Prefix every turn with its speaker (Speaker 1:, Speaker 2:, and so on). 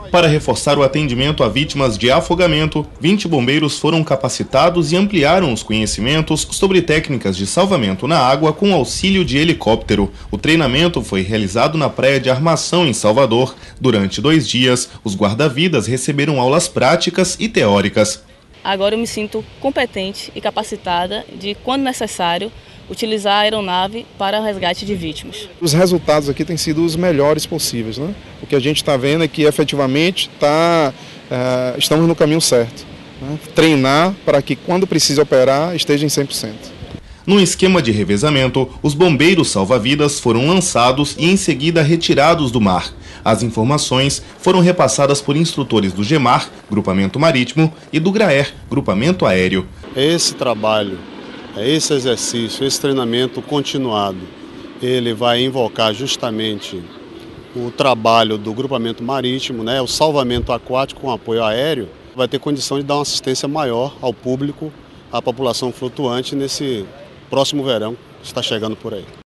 Speaker 1: Para reforçar o atendimento a vítimas de afogamento, 20 bombeiros foram capacitados e ampliaram os conhecimentos sobre técnicas de salvamento na água com auxílio de helicóptero. O treinamento foi realizado na Praia de Armação, em Salvador. Durante 2 dias, os guarda-vidas receberam aulas práticas e teóricas.
Speaker 2: Agora eu me sinto competente e capacitada de, quando necessário, utilizar a aeronave para o resgate de vítimas.
Speaker 3: Os resultados aqui têm sido os melhores possíveis, né? O que a gente está vendo é que efetivamente estamos no caminho certo, né? Treinar para que quando precise operar esteja em 100%.
Speaker 1: No esquema de revezamento, os bombeiros salva-vidas foram lançados e em seguida retirados do mar. As informações foram repassadas por instrutores do GEMAR, Grupamento Marítimo, e do GRAER, Grupamento Aéreo.
Speaker 4: Esse trabalho, esse exercício, esse treinamento continuado, ele vai invocar justamente o trabalho do Grupamento Marítimo, o salvamento aquático com apoio aéreo, vai ter condição de dar uma assistência maior ao público, à população flutuante nesse próximo verão que está chegando por aí.